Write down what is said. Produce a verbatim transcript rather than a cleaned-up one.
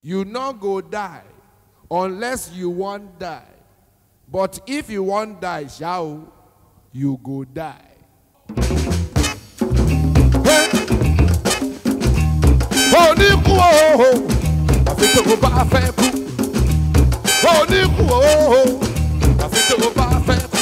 You not go die unless you want die. But if you want die, shall you go die? Oh, Niku, oh, I think to go back. Oh, Niku, oh, I think to go back.